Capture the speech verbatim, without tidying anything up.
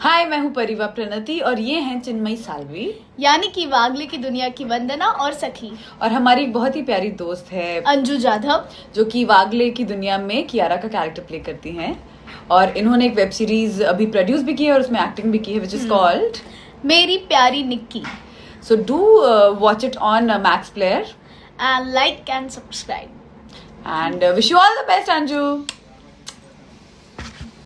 हाय, मैं हूँ परिवा प्रणति और ये हैं चिन्मयी सालवी, यानी कि वागले की दुनिया की वंदना और सखी। और हमारी एक बहुत ही प्यारी दोस्त है अंजू जाधव, जो कि वागले की दुनिया में कियारा का कैरेक्टर प्ले करती हैं। और इन्होंने एक वेब सीरीज अभी प्रोड्यूस भी की है और उसमें एक्टिंग भी की है, विच इज कॉल्ड मेरी प्यारी Nikki. So do watch it on max player and like and subscribe and wish you all the best Anju.